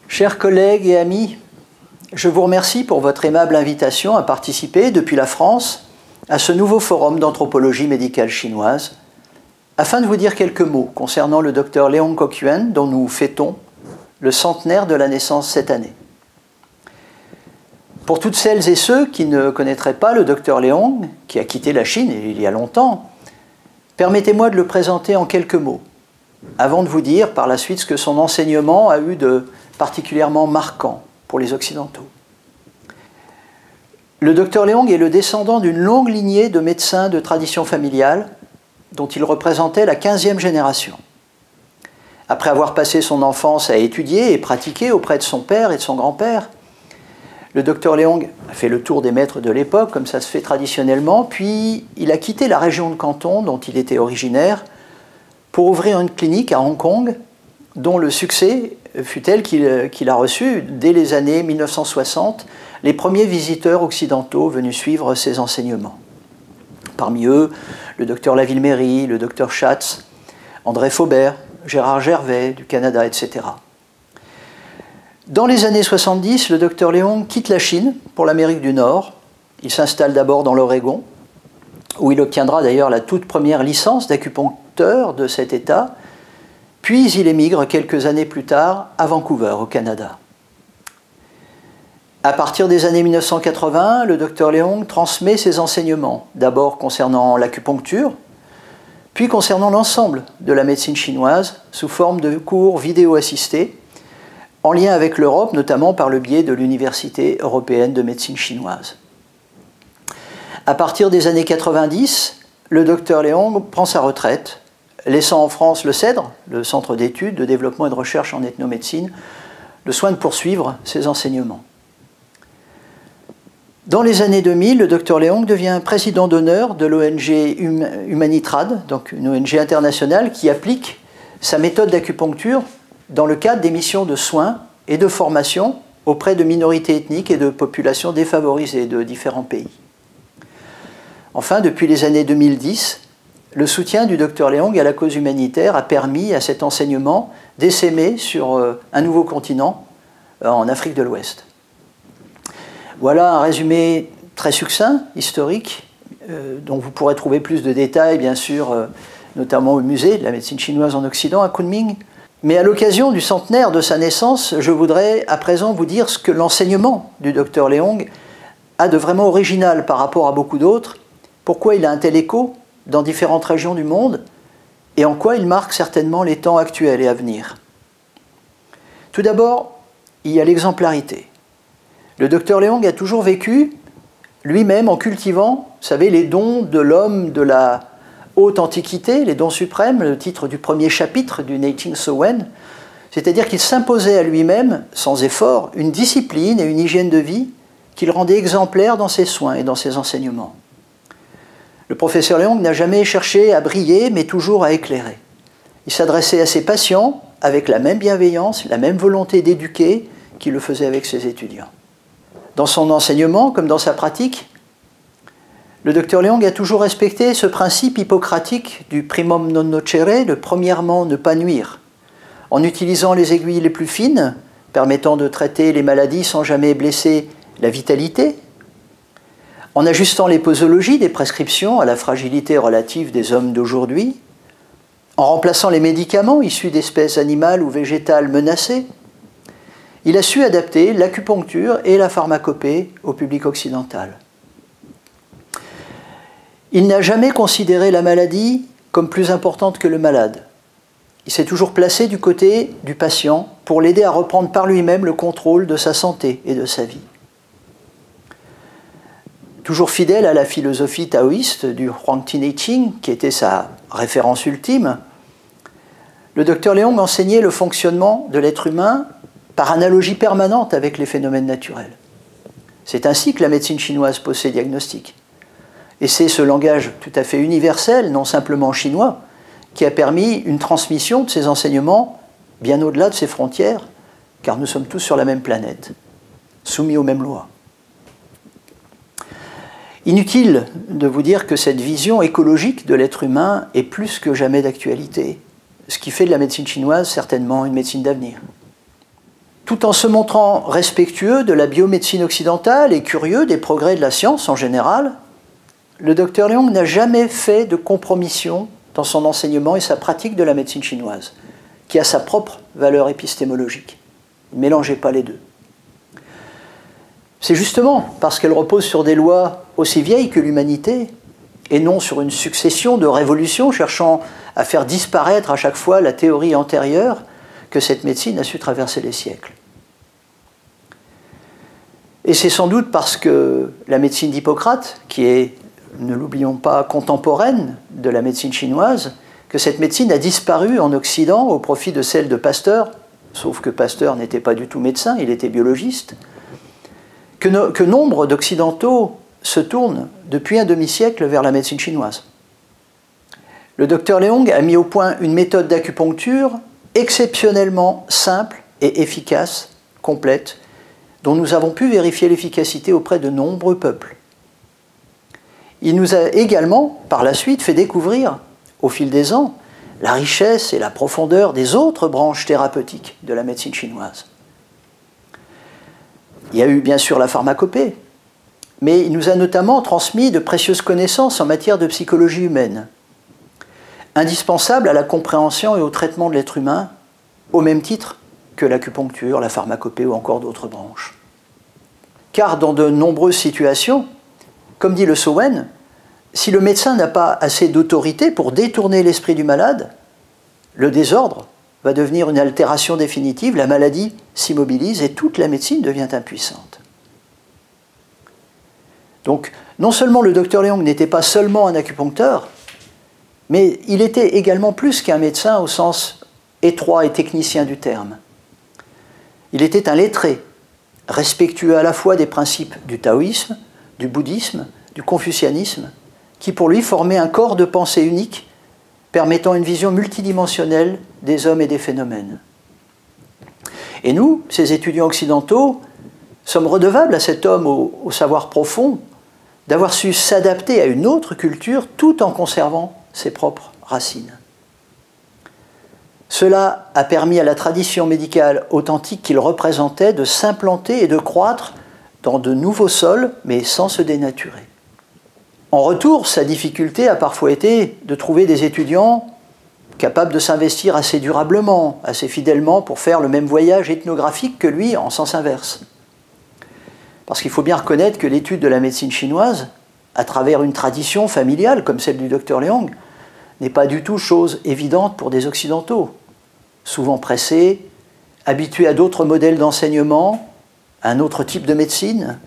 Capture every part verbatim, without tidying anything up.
Chers collègues et amis, je vous remercie pour votre aimable invitation à participer depuis la France à ce nouveau forum d'anthropologie médicale chinoise, afin de vous dire quelques mots concernant le docteur Leong Kok Yuen, dont nous fêtons le centenaire de la naissance cette année. Pour toutes celles et ceux qui ne connaîtraient pas le docteur Leong, qui a quitté la Chine il y a longtemps, permettez-moi de le présenter en quelques mots, avant de vous dire par la suite ce que son enseignement a eu de particulièrement marquant pour les Occidentaux. Le docteur Leong est le descendant d'une longue lignée de médecins de tradition familiale dont il représentait la quinzième génération. Après avoir passé son enfance à étudier et pratiquer auprès de son père et de son grand-père, le docteur Leong a fait le tour des maîtres de l'époque, comme ça se fait traditionnellement, puis il a quitté la région de Canton dont il était originaire pour ouvrir une clinique à Hong Kong, dont le succès fut tel qu'il qu'il a reçu, dès les années mille neuf cent soixante, les premiers visiteurs occidentaux venus suivre ses enseignements. Parmi eux, le docteur Laville-Méry, le docteur Schatz, André Faubert, Gérard Gervais du Canada, et cetera. Dans les années soixante-dix, le docteur Leong quitte la Chine pour l'Amérique du Nord. Il s'installe d'abord dans l'Oregon, où il obtiendra d'ailleurs la toute première licence d'acupuncteur de cet État, puis il émigre quelques années plus tard à Vancouver, au Canada. À partir des années mille neuf cent quatre-vingts, le docteur Leong transmet ses enseignements, d'abord concernant l'acupuncture, puis concernant l'ensemble de la médecine chinoise, sous forme de cours vidéo assistés, en lien avec l'Europe, notamment par le biais de l'Université européenne de médecine chinoise. À partir des années quatre-vingt-dix, le docteur Leong prend sa retraite, laissant en France le CEDRE, le Centre d'études, de développement et de recherche en ethnomédecine, le soin de poursuivre ses enseignements. Dans les années deux mille, le docteur Leong devient président d'honneur de l'O N G Humanitrad, donc une O N G internationale qui applique sa méthode d'acupuncture dans le cadre des missions de soins et de formation auprès de minorités ethniques et de populations défavorisées de différents pays. Enfin, depuis les années deux mille dix, le soutien du docteur Leong à la cause humanitaire a permis à cet enseignement d'essaimer sur un nouveau continent, en Afrique de l'Ouest. Voilà un résumé très succinct, historique, euh, dont vous pourrez trouver plus de détails, bien sûr, euh, notamment au musée de la médecine chinoise en Occident, à Kunming. Mais à l'occasion du centenaire de sa naissance, je voudrais à présent vous dire ce que l'enseignement du docteur Leong a de vraiment original par rapport à beaucoup d'autres, pourquoi il a un tel écho dans différentes régions du monde, et en quoi il marque certainement les temps actuels et à venir. Tout d'abord, il y a l'exemplarité. Le docteur Leong a toujours vécu lui-même en cultivant, vous savez, les dons de l'homme de la haute antiquité, les dons suprêmes, le titre du premier chapitre du Neijing Sowen, c'est-à-dire qu'il s'imposait à lui-même, sans effort, une discipline et une hygiène de vie qu'il rendait exemplaire dans ses soins et dans ses enseignements. Le professeur Leong n'a jamais cherché à briller, mais toujours à éclairer. Il s'adressait à ses patients avec la même bienveillance, la même volonté d'éduquer qu'il le faisait avec ses étudiants. Dans son enseignement, comme dans sa pratique, le docteur Leong a toujours respecté ce principe hippocratique du primum non nocere, le premièrement ne pas nuire, en utilisant les aiguilles les plus fines, permettant de traiter les maladies sans jamais blesser la vitalité, en ajustant les posologies des prescriptions à la fragilité relative des hommes d'aujourd'hui, en remplaçant les médicaments issus d'espèces animales ou végétales menacées. Il a su adapter l'acupuncture et la pharmacopée au public occidental. Il n'a jamais considéré la maladie comme plus importante que le malade. Il s'est toujours placé du côté du patient pour l'aider à reprendre par lui-même le contrôle de sa santé et de sa vie. Toujours fidèle à la philosophie taoïste du Huang Ti Nei Ching, qui était sa référence ultime, le docteur Leong enseignait le fonctionnement de l'être humain par analogie permanente avec les phénomènes naturels. C'est ainsi que la médecine chinoise pose ses diagnostics. Et c'est ce langage tout à fait universel, non simplement chinois, qui a permis une transmission de ces enseignements bien au-delà de ses frontières, car nous sommes tous sur la même planète, soumis aux mêmes lois. Inutile de vous dire que cette vision écologique de l'être humain est plus que jamais d'actualité, ce qui fait de la médecine chinoise certainement une médecine d'avenir. Tout en se montrant respectueux de la biomédecine occidentale et curieux des progrès de la science en général, le docteur Leong n'a jamais fait de compromission dans son enseignement et sa pratique de la médecine chinoise, qui a sa propre valeur épistémologique. Ne mélangez pas les deux. C'est justement parce qu'elle repose sur des lois aussi vieilles que l'humanité, et non sur une succession de révolutions cherchant à faire disparaître à chaque fois la théorie antérieure, que cette médecine a su traverser les siècles. Et c'est sans doute parce que la médecine d'Hippocrate, qui est, ne l'oublions pas, contemporaine de la médecine chinoise, que cette médecine a disparu en Occident au profit de celle de Pasteur, sauf que Pasteur n'était pas du tout médecin, il était biologiste, que, no, que nombre d'Occidentaux se tournent depuis un demi-siècle vers la médecine chinoise. Le docteur Leong a mis au point une méthode d'acupuncture exceptionnellement simple et efficace, complète, dont nous avons pu vérifier l'efficacité auprès de nombreux peuples. Il nous a également, par la suite, fait découvrir, au fil des ans, la richesse et la profondeur des autres branches thérapeutiques de la médecine chinoise. Il y a eu bien sûr la pharmacopée, mais il nous a notamment transmis de précieuses connaissances en matière de psychologie humaine, indispensables à la compréhension et au traitement de l'être humain, au même titre que l'acupuncture, la pharmacopée ou encore d'autres branches. Car dans de nombreuses situations, comme dit le Sowen, si le médecin n'a pas assez d'autorité pour détourner l'esprit du malade, le désordre va devenir une altération définitive, la maladie s'immobilise et toute la médecine devient impuissante. Donc, non seulement le docteur Leong n'était pas seulement un acupuncteur, mais il était également plus qu'un médecin au sens étroit et technicien du terme. Il était un lettré, respectueux à la fois des principes du taoïsme, du bouddhisme, du confucianisme, qui pour lui formaient un corps de pensée unique, permettant une vision multidimensionnelle des hommes et des phénomènes. Et nous, ces étudiants occidentaux, sommes redevables à cet homme au, au savoir profond, d'avoir su s'adapter à une autre culture tout en conservant ses propres racines. Cela a permis à la tradition médicale authentique qu'il représentait de s'implanter et de croître dans de nouveaux sols, mais sans se dénaturer. En retour, sa difficulté a parfois été de trouver des étudiants capables de s'investir assez durablement, assez fidèlement pour faire le même voyage ethnographique que lui en sens inverse. Parce qu'il faut bien reconnaître que l'étude de la médecine chinoise, à travers une tradition familiale comme celle du docteur Leong, n'est pas du tout chose évidente pour des Occidentaux, souvent pressés, habitués à d'autres modèles d'enseignement, à un autre type de médecine.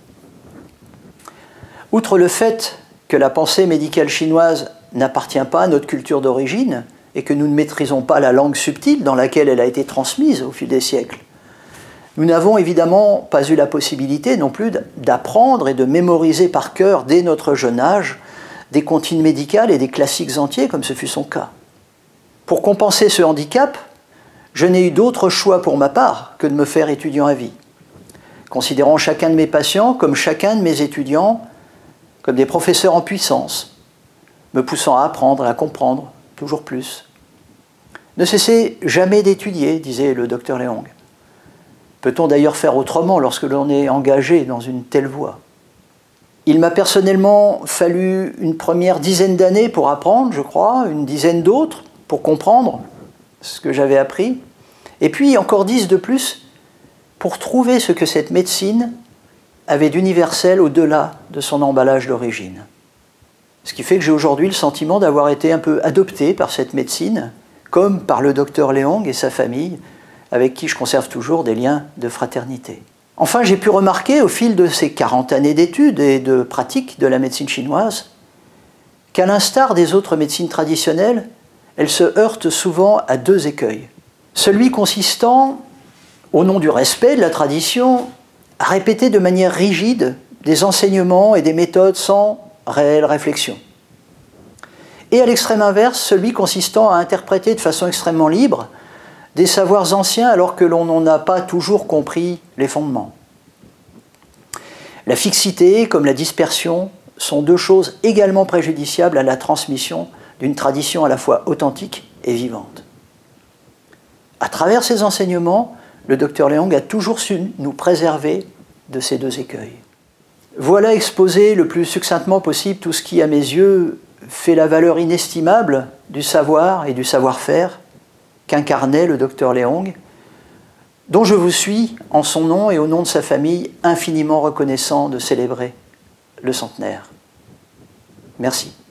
Outre le fait que la pensée médicale chinoise n'appartient pas à notre culture d'origine et que nous ne maîtrisons pas la langue subtile dans laquelle elle a été transmise au fil des siècles, nous n'avons évidemment pas eu la possibilité non plus d'apprendre et de mémoriser par cœur dès notre jeune âge des comptines médicales et des classiques entiers comme ce fut son cas. Pour compenser ce handicap, je n'ai eu d'autre choix pour ma part que de me faire étudiant à vie, considérant chacun de mes patients comme chacun de mes étudiants comme des professeurs en puissance, me poussant à apprendre, à comprendre toujours plus. Ne cessez jamais d'étudier, disait le docteur Leong. Peut-on d'ailleurs faire autrement lorsque l'on est engagé dans une telle voie? Il m'a personnellement fallu une première dizaine d'années pour apprendre, je crois, une dizaine d'autres pour comprendre ce que j'avais appris, et puis encore dix de plus pour trouver ce que cette médecine avait d'universel au-delà de son emballage d'origine. Ce qui fait que j'ai aujourd'hui le sentiment d'avoir été un peu adopté par cette médecine, comme par le docteur Leong et sa famille, avec qui je conserve toujours des liens de fraternité. Enfin, j'ai pu remarquer au fil de ces quarante années d'études et de pratique de la médecine chinoise qu'à l'instar des autres médecines traditionnelles, elle se heurte souvent à deux écueils. Celui consistant, au nom du respect de la tradition, à répéter de manière rigide des enseignements et des méthodes sans réelle réflexion. Et à l'extrême inverse, celui consistant à interpréter de façon extrêmement libre des savoirs anciens alors que l'on n'en a pas toujours compris les fondements. La fixité comme la dispersion sont deux choses également préjudiciables à la transmission d'une tradition à la fois authentique et vivante. À travers ces enseignements, le docteur Leong a toujours su nous préserver de ces deux écueils. Voilà exposé le plus succinctement possible tout ce qui, à mes yeux, fait la valeur inestimable du savoir et du savoir-faire qu'incarnait le docteur Leong, dont je vous suis, en son nom et au nom de sa famille, infiniment reconnaissant de célébrer le centenaire. Merci.